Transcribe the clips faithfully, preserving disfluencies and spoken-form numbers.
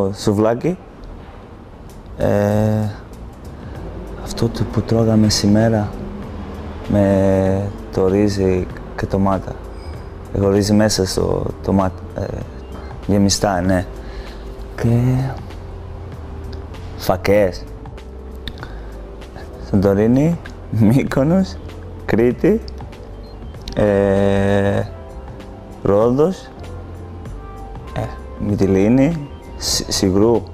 Ξέρω σουβλάκι. Ε, αυτό το που τρώγαμε σήμερα με το ρύζι και ντομάτα. Εγώ ρύζι μέσα στο ντομάτα, ε, γεμιστά, ναι. Και φακές. Σαντορίνη, Μύκονος, Κρήτη, ε, Ρόδος, ε, Μυτιλήνη, Σιγρού.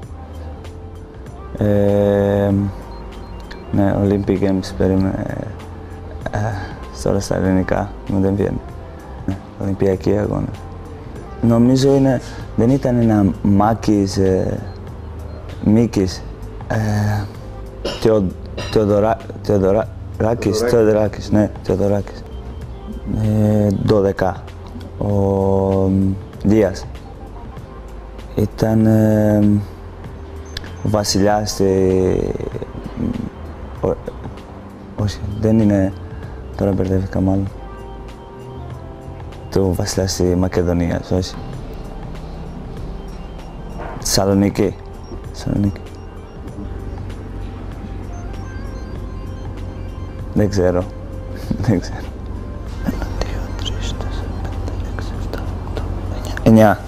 Ε, ναι, Olympic Games περίμενε, ε, τώρα στα ελληνικά μου δεν βγαίνει. Ναι, Ολυμπιακοί αγώνες. Νομίζω είναι, δεν ήταν ένα Μάκης, ε, Μίκης, ε, Θεο, Θεοδωρα, Θεοδωράκης, Θεοδωράκης, ναι, Θεοδωράκης. Ε, δώδεκα, ο Δίας. Ήταν ε, ο βασιλιάς, ε, ο, όχι, δεν είναι, τώρα μπερδεύτηκα μάλλον. Το βασιλιάς της Μακεδονίας, όχι. Σαλονίκη. Σαλονίκη. Δεν ξέρω. Δεν ξέρω. Ένα, δύο, τρεις, τέσσερα, πέντε, έξι, επτά, οκτώ, εννιά.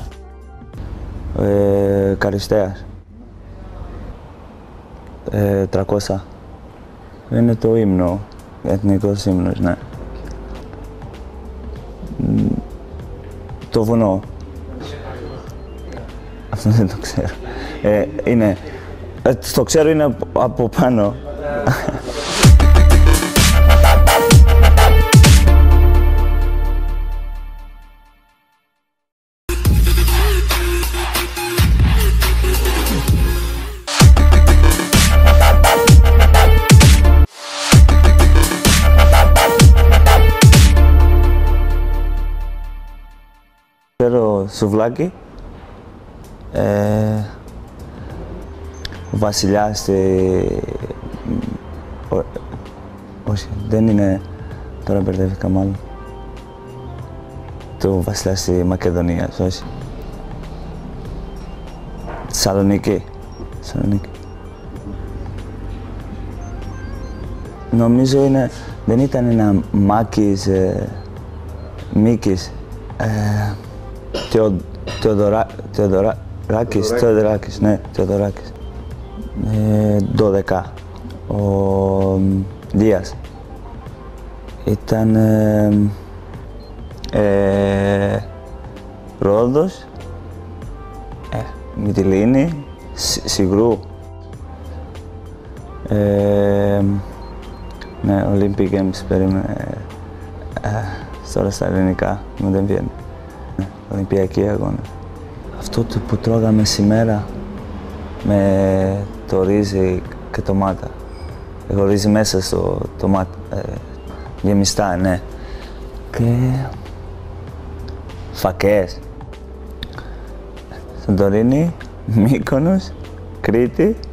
Ε, Καριστέας. Ε, τριακόσια. Είναι το ύμνο. Εθνικός ύμνος, ναι. Το βουνό. Αυτό δεν το ξέρω. Ε, είναι... Ε, το ξέρω, είναι από πάνω. Ξέρω σουβλάκι. Ε, ο βασιλιάς, ε, ο, όχι, δεν είναι, τώρα μπερδεύτηκα μάλλον. Το βασιλιάς της Μακεδονίας, όχι. Σαλονίκη. Σαλονίκη. Νομίζω είναι, δεν ήταν ένα Μάκης, ε, Μίκης, ε, Θεο, Θεοδωρα, Θεοδωράκης, Θεοδωράκης, ναι, Θεοδωράκης. Ε, δώδεκα, ο Δίας. Ήταν ε, ε, Ρόδος, ε, Μυτιλήνη, Σιγρού. Ε, ναι, Olympic Games περίμενε, ε, τώρα στα ελληνικά μου δεν βγαίνει. Ολυμπιακοί αγώνες. Αυτό το που τρώγαμε σήμερα με το ρύζι και ντομάτα. Εγώ ρύζι μέσα στο ντομάτα, ε, γεμιστά, ναι. Και φακές. Σαντορίνη, Μύκονος, Κρήτη,